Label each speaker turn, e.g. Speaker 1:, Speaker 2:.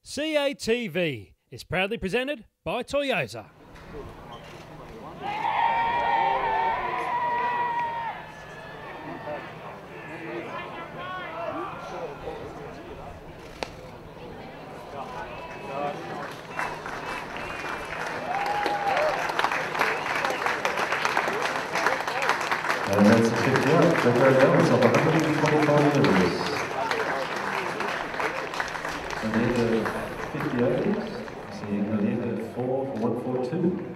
Speaker 1: CATV is proudly presented by Toyota.
Speaker 2: And that's a 50 out. Gary Ballance of 125 metres. And then 50 overs. Seeing the lead at 4 for 142.